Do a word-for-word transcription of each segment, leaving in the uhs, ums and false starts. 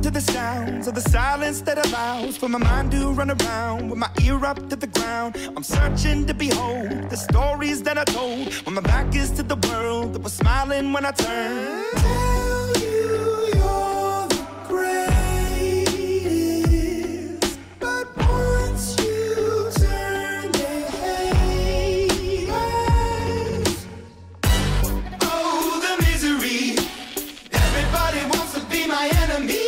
to the sounds of the silence that allows for my mind to run around with my ear up to the ground. I'm searching to behold the stories that I told when my back is to the world that was smiling when I turned. Tell you you're the greatest, but once you turn they hate us. Oh, the misery. Everybody wants to be my enemy.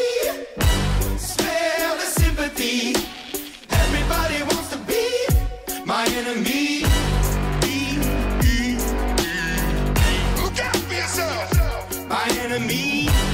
Spare the sympathy. Everybody wants to be my enemy. Look out for yourself. My enemy.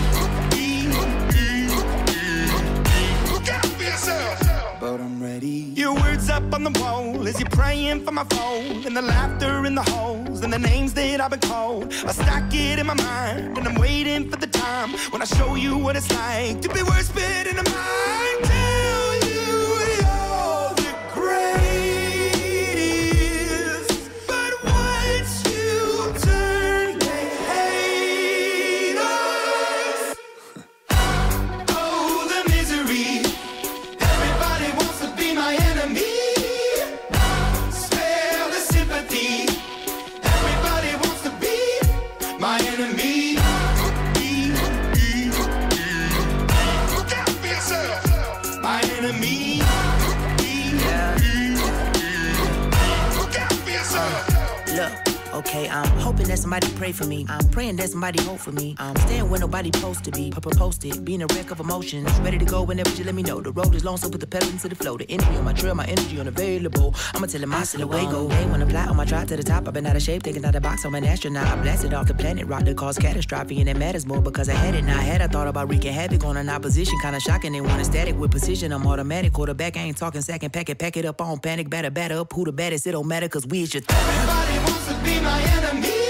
Look out for yourself. But I'm ready. Your words up on the wall as you're praying for my phone, and the laughter in the holes and the names that I've been called. I stack it in my mind and I'm waiting for the time when I show you what it's like to be worse fit in a mind. Tell you you're the greatest, but once you turn they hate us. Oh, the misery. Everybody wants to be my enemy. Spare the sympathy. Everybody wants to be my enemy. Look out for yourself. My enemy. Look out for yourself. Look, okay, I'm hoping that somebody pray for me. I'm praying that somebody hope for me. I'm staying where nobody supposed to be. Papa posted, being a wreck of emotions. Ready to go whenever you let me know. The road is long, so put the pedal into the flow. The energy on my trail, my energy unavailable. I'ma tell him I still away go. They wanna fly on my drive to the top. I've been out of shape, taking out the box. I'm an astronaut. I blasted off the planet, rock that caused catastrophe, and it matters more because I had it. Now I had I thought about wreaking havoc on an opposition, kinda shocking. They want a static with precision. I'm automatic, quarterback. I ain't talking second pack it, pack it up on panic, batter, batter up. Who the baddest? It don't matter, cause we is just. Everybody wants to be my enemy.